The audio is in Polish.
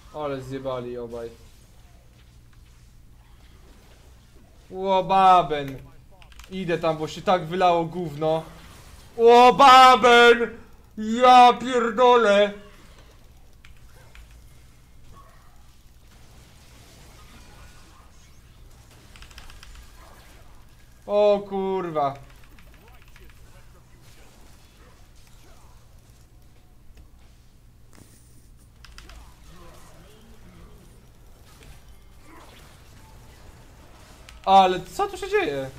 Ale zjebali obaj. Łobaben. Idę tam, bo się tak wylało gówno. Łobaben! Ja pierdolę! O kurwa. Ale co tu się dzieje?